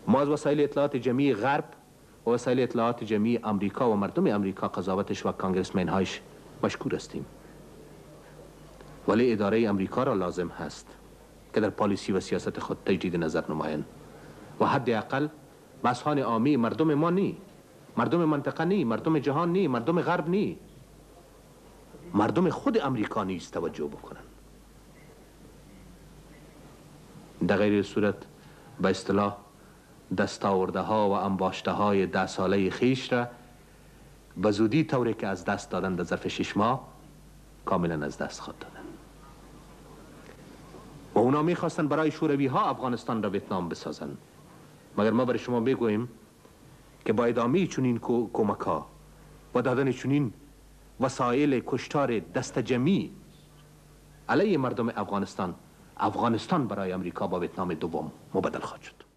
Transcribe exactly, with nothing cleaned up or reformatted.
ما از وسایل اطلاعات جمعی غرب و وسایل اطلاعات جمعی امریکا و مردم امریکا قضاوتش و کانگرسمن هایش مشکور هستیم، ولی اداره امریکا را لازم هست که در پالیسی و سیاست خود تجدید نظر نمایند و حداقل مسئله عامی مردم ما نی، مردم منطقه نی، مردم جهان نی، مردم غرب نی، مردم خود امریکا نیز توجه بکنند. در غیر صورت به اصطلاح دستاورده ها و انباشته های ده ساله خیش را به زودی طوری که از دست دادن در ظرف شش ماه کاملا از دست خواهد دادن. و اونا میخواستن برای شوروی ها افغانستان را ویتنام بسازن، مگر ما برای شما بگوییم که با ادامه چنین کمک ها و دادن چنین وسایل کشتار دست جمعی علیه مردم افغانستان، افغانستان برای امریکا با ویتنام دوم مبدل خواهد شد.